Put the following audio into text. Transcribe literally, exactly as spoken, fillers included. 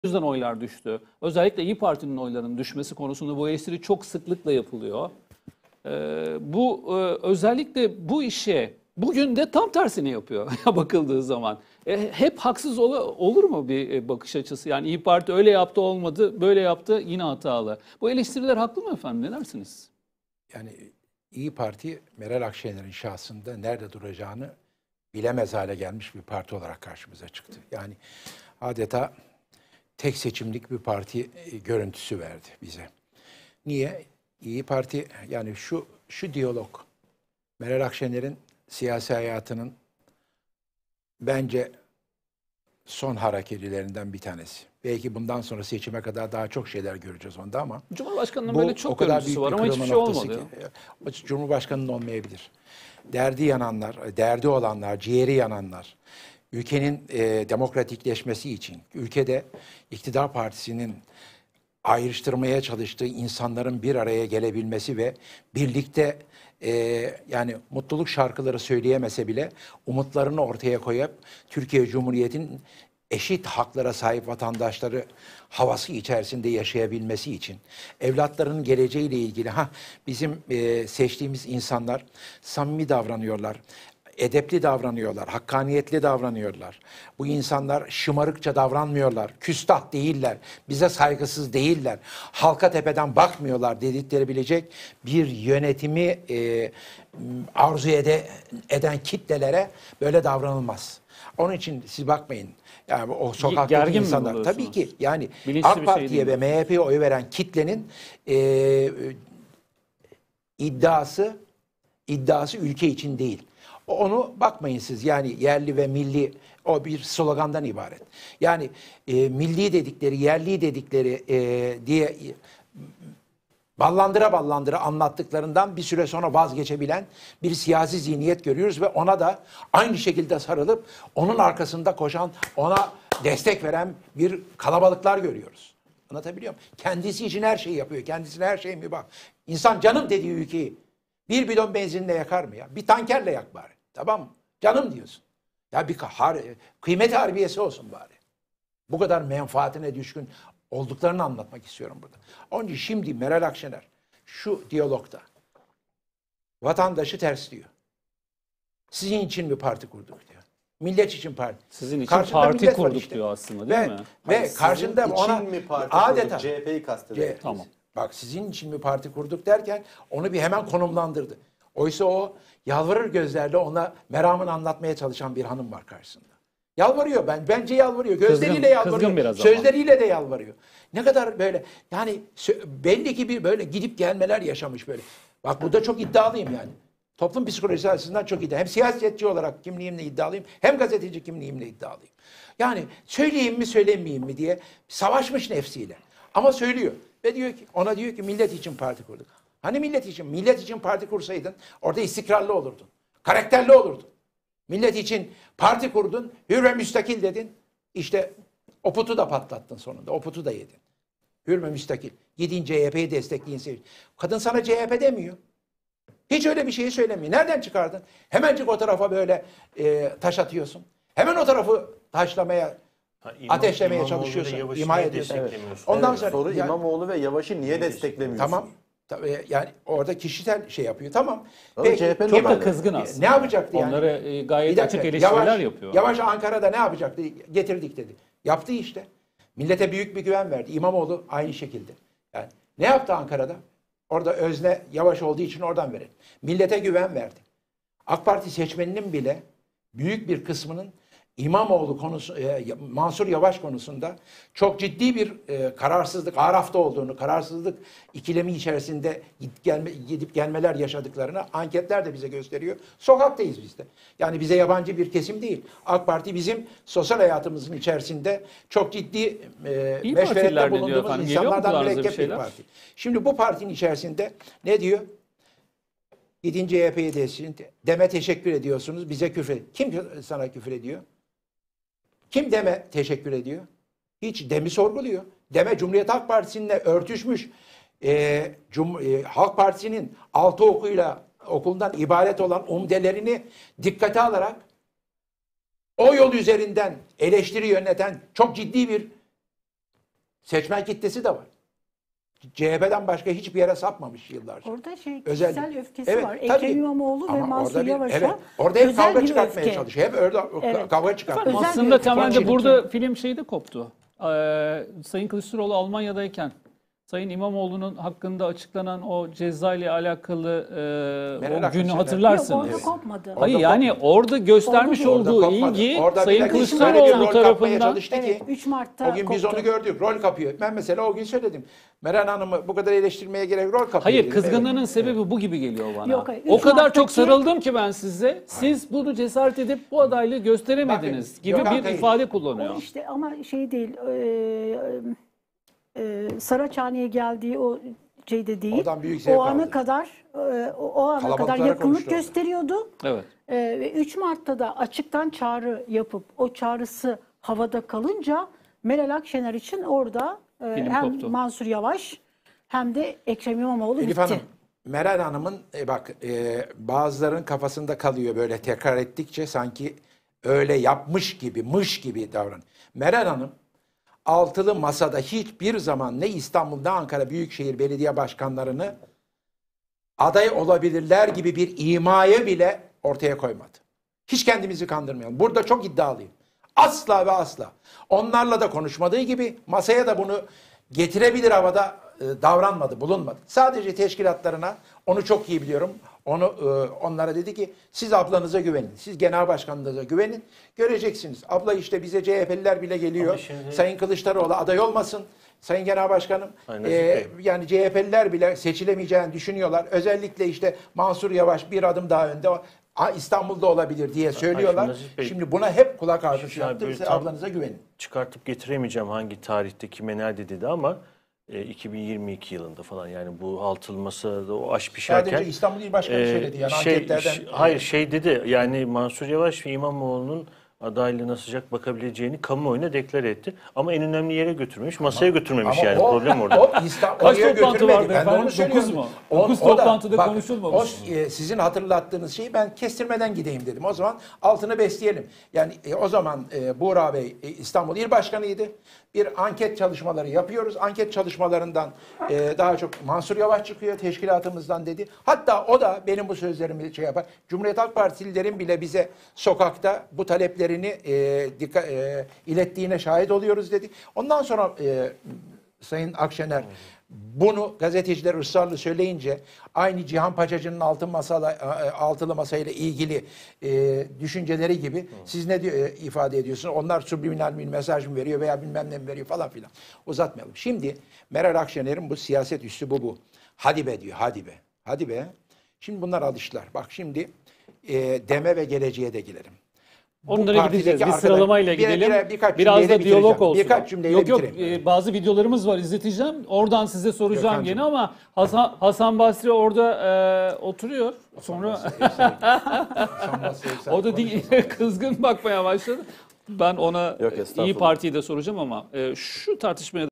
yüzden oylar düştü. Özellikle İYİ Parti'nin oylarının düşmesi konusunda bu eleştiri çok sıklıkla yapılıyor. Ee, bu e, özellikle bu işe bugün de tam tersini yapıyor bakıldığı zaman. E, hep haksız ol, olur mu bir bakış açısı? Yani İYİ Parti öyle yaptı olmadı, böyle yaptı yine hatalı. Bu eleştiriler haklı mı efendim? Ne dersiniz? Yani İYİ Parti Meral Akşener'in şahsında nerede duracağını bilemez hale gelmiş bir parti olarak karşımıza çıktı. Yani adeta tek seçimlik bir parti görüntüsü verdi bize. Niye? İYİ Parti yani şu şu diyalog Meral Akşener'in siyasi hayatının bence son hareketlerinden bir tanesi. Belki bundan sonra seçime kadar daha çok şeyler göreceğiz onda ama Cumhurbaşkanı'nın bu böyle çok o kadar görüntüsü büyük var bir ama hiçbir kırılma şey noktası olmadı. ki, Cumhurbaşkanı'nın olmayabilir. Derdi yananlar, derdi olanlar, ciğeri yananlar, ülkenin e, demokratikleşmesi için, ülkede iktidar partisinin ayrıştırmaya çalıştığı insanların bir araya gelebilmesi ve birlikte e, yani mutluluk şarkıları söyleyemese bile umutlarını ortaya koyup Türkiye Cumhuriyeti'nin eşit haklara sahip vatandaşları havası içerisinde yaşayabilmesi için evlatlarının geleceğiyle ilgili ha bizim e, seçtiğimiz insanlar samimi davranıyorlar. Edepli davranıyorlar, hakkaniyetli davranıyorlar. Bu insanlar şımarıkça davranmıyorlar, küstah değiller, bize saygısız değiller, halka tepeden bakmıyorlar dedikleri bilecek bir yönetimi e, arzu ede, eden kitlelere böyle davranılmaz. Onun için siz bakmayın. Yani o sokaktaki Gergin insanlar tabii ki yani Bilinçli AK bir şey Parti'ye değil ve mi? M H P'ye oy veren kitlenin e, iddiası iddiası ülke için değil. Onu bakmayın siz yani yerli ve milli o bir slogandan ibaret. Yani e, milli dedikleri, yerli dedikleri e, diye e, ballandıra ballandıra anlattıklarından bir süre sonra vazgeçebilen bir siyasi zihniyet görüyoruz ve ona da aynı şekilde sarılıp onun arkasında koşan, ona destek veren bir kalabalıklar görüyoruz. Anlatabiliyor muyum? Kendisi için her şeyi yapıyor. Kendisine her şey mi bak. İnsan canım dediği ülkeyi bir bidon benzinle yakar mı ya? Bir tankerle yak bari. Tamam mı? Canım diyorsun. Ya bir har kıymet harbiyesi olsun bari. Bu kadar menfaatine düşkün olduklarını anlatmak istiyorum burada. Onun için şimdi Meral Akşener şu diyalogda vatandaşı tersliyor. Sizin için bir parti kurduk diyor. Millet için parti. Sizin için Karşında parti millet var kurduk işte. diyor aslında değil ve, mi? Ve Hayır, karşında sizin ona için mi parti adeta kurduk? C H P'yi kastediyor. Tamam. Bak sizin için bir parti kurduk derken onu bir hemen konumlandırdı. Oysa o yalvarır gözlerle ona meramını anlatmaya çalışan bir hanım var karşısında. Yalvarıyor ben bence yalvarıyor. Gözleriyle Kızgın- yalvarıyor. kızgın biraz ama. Sözleriyle de yalvarıyor. Ne kadar böyle yani belli ki bir böyle gidip gelmeler yaşamış böyle. Bak burada çok iddialıyım yani. Toplum psikolojisi açısından çok iddialıyım. Hem siyasetçi olarak kimliğimle iddialıyım hem gazeteci kimliğimle iddialıyım. Yani söyleyeyim mi söylemeyeyim mi diye savaşmış nefsiyle. Ama söylüyor. Ve diyor ki ona diyor ki millet için parti kurduk. Hani millet için? Millet için parti kursaydın orada istikrarlı olurdun. Karakterli olurdun. Millet için parti kurdun, hür ve müstakil dedin. İşte o putu da patlattın sonunda. O putu da yedin. Hür ve müstakil. Gidin C H P'yi destekleyin. Sevin. Kadın sana C H P demiyor. Hiç öyle bir şeyi söylemiyor. Nereden çıkardın? Hemencik o tarafa böyle e, taş atıyorsun. Hemen o tarafı taşlamaya, Ha, İmam, ateşlemeye İmamoğlu çalışıyorsun. ve Yavaş'ı İma niye ediyorsun. desteklemiyorsun? Ondan Evet, sonra soru yani- İmamoğlu ve Yavaş'ı niye desteklemiyorsun? Tamam. Tabii yani orada kişisel şey yapıyor. Tamam. Ama C H P'nin Çok da Yani- kızgın aslında. Ne yapacaktı yani? Onları e, gayet Bir açık dakika, eleştiriler Yavaş, yapıyor. Yavaş Ankara'da ne yapacaktı? Getirdik dedi. Yaptı işte. Millete büyük bir güven verdi. İmamoğlu aynı şekilde. Yani ne yaptı Ankara'da? Orada özne Yavaş olduğu için oradan verelim. Millete güven verdi. AK Parti seçmeninin bile büyük bir kısmının İmamoğlu konusu, e, Mansur Yavaş konusunda çok ciddi bir e, kararsızlık, arafta olduğunu, kararsızlık ikilemi içerisinde gidip, gelme, gidip gelmeler yaşadıklarını anketler de bize gösteriyor. Sokaktayız biz de. Yani bize yabancı bir kesim değil. AK Parti bizim sosyal hayatımızın içerisinde çok ciddi e, İyi partiler meşverette ne diyor bulunduğumuz efendim? Geliyor mu insanlardan kulağınıza bir mürekkep bir şeyler? parti. Şimdi bu partinin içerisinde ne diyor? Gidin C H P'ye desin, deme teşekkür ediyorsunuz, bize küfür ediyor. Kim sana küfür ediyor? Kim deme teşekkür ediyor? Hiç demi sorguluyor. Deme Cumhuriyet Halk Partisi'ninle örtüşmüş. E, Cum, e, Halk Partisi'nin altı okuyla okuldan ibaret olan umdelerini dikkate alarak o yol üzerinden eleştiri yöneten çok ciddi bir Seçmen kitlesi de var. C H P'den başka hiçbir yere sapmamış yıllarca. Orada şey Özellikle. kişisel öfkesi Evet, var. tabii. Ekrem İmamoğlu ve Ama Mansur orada bir- Yavaş'a evet, orada hep özel kavga bir çıkartmaya öfke. çalışıyor. Hep orada Evet. kavga çıkartmaya Özel çalışıyor. Aslında bir temelde öfke. burada film şeyde koptu. Ee, Sayın Kılıçdaroğlu Almanya'dayken Sayın İmamoğlu'nun hakkında açıklanan o ceza ile alakalı e, Meral o günü Akşener. Yok hatırlarsınız. orada kopmadı. Hayır Orada yani orada göstermiş Orada olduğu Orada kopmadı. ilgi Orada Sayın bile öyle bir Kılıçdaroğlu rol kapmaya tarafından çalıştı ki. Evet, üç Mart'ta O gün biz koptu. onu gördük. Rol kapıyor. Ben mesela o gün söyledim. Meral Hanım'ı bu kadar eleştirmeye gerek rol kapıyor. Hayır, dedim. kızgınlığının Evet. sebebi bu gibi geliyor bana. Yok, hayır. O Üç kadar çok Mart'taki sarıldım ki ben size. Siz bunu cesaret edip bu adaylığı gösteremediniz Bakın, gibi Gökhan bir Bey, ifade O kullanıyor. işte ama şey değil. E, e, Saraçhane'ye geldiği o şeyde değil. Oradan büyük zevk O ana aldı. kadar e, o, o ana kadar Kalabalıklara yakınlık konuştu orada. gösteriyordu. Evet. E, ve üç Mart'ta da açıktan çağrı yapıp o çağrısı havada kalınca Meral Akşener için orada e, Film hem koptu. Mansur Yavaş hem de Ekrem İmamoğlu Elif bitti. Hanım, Meral Hanım'ın e, bak e, bazılarının kafasında kalıyor böyle tekrar ettikçe sanki öyle yapmış gibi, mış gibi davran. Meral Hanım altılı masada hiçbir zaman ne İstanbul ne Ankara Büyükşehir Belediye Başkanlarını aday olabilirler gibi bir imayı bile ortaya koymadı. Hiç kendimizi kandırmayalım. Burada çok iddialıyım. Asla ve asla. Onlarla da konuşmadığı gibi masaya da bunu getirebilir havada e, davranmadı, bulunmadı. Sadece teşkilatlarına, onu çok iyi biliyorum. Onu e, onlara dedi ki siz ablanıza güvenin. Siz genel başkanınıza güvenin. Göreceksiniz. Abla işte bize C H P'liler bile geliyor. Ama şimdi- Sayın Kılıçdaroğlu aday olmasın. Sayın Genel Başkanım, Aynen, e, Bey. yani C H P'liler bile seçilemeyeceğini düşünüyorlar. Özellikle işte Mansur Yavaş bir adım daha önde. A, İstanbul'da olabilir diye söylüyorlar. Nazif Bey, Şimdi buna hep kulak ardışı Şimdi yaptım. böyle Siz tam- ablanıza güvenin. çıkartıp getiremeyeceğim hangi tarihte kime nerede dedi ama e, iki bin yirmi iki yılında falan yani bu altılı masada o aş pişerken Sadece İstanbul İl Başkanı e, söyledi yani şey, anketlerden. ş- hayır şey dedi yani Mansur Yavaş ve İmamoğlu'nun adaylığına sıcak bakabileceğini kamuoyuna deklar etti. Ama en önemli yere götürmemiş, masaya götürmemiş Ama yani o- problem orada. O İstanbul, Kaç oraya toplantı götürmedi. vardı Ben de efendim? onu Dokuz söylüyorum. mu? O- Dokuz o da- toplantıda bak, konuşulmamış. O, e, sizin hatırlattığınız şeyi ben kestirmeden gideyim dedim. O zaman altını besleyelim. Yani e, o zaman e, Buğra Bey e, İstanbul İl Başkanı'ydı. Bir anket çalışmaları yapıyoruz. Anket çalışmalarından e, daha çok Mansur Yavaş çıkıyor teşkilatımızdan dedi. Hatta o da benim bu sözlerimi şey yapar. Cumhuriyet Halk Partililerin bile bize sokakta bu taleplerini e, dikkat, e, ilettiğine şahit oluyoruz dedi. Ondan sonra e, Sayın Akşener bunu gazeteciler ısrarla söyleyince aynı Cihan Paçacı'nın altın masala, altılı masayla ilgili e, düşünceleri gibi siz ne diyor, e, ifade ediyorsunuz? Onlar subliminal bir mesaj mı veriyor veya bilmem ne mi veriyor falan filan. Uzatmayalım. Şimdi Meral Akşener'in bu siyaset üslubu bu. Hadi be diyor, hadi be. Hadi be. Şimdi bunlar alıştılar. Bak şimdi e, deme ve geleceğe de gelelim. Bu Onlara partideki gideceğiz. Bir arkadaş- sıralamayla bir- gidelim. bir- birkaç Biraz cümleyle da diyalog bitireceğim. olsun. Birkaç cümleyle Yok yok bitireyim. e, bazı videolarımız var izleteceğim. Oradan size soracağım Gökhan'cığım. gene ama Hasan, Hasan Basri orada e, oturuyor. Sonra o da değil, kızgın bakmaya başladı. Ben ona Yok, e, İyi estağfurullah. Parti'yi de soracağım ama e, şu tartışmaya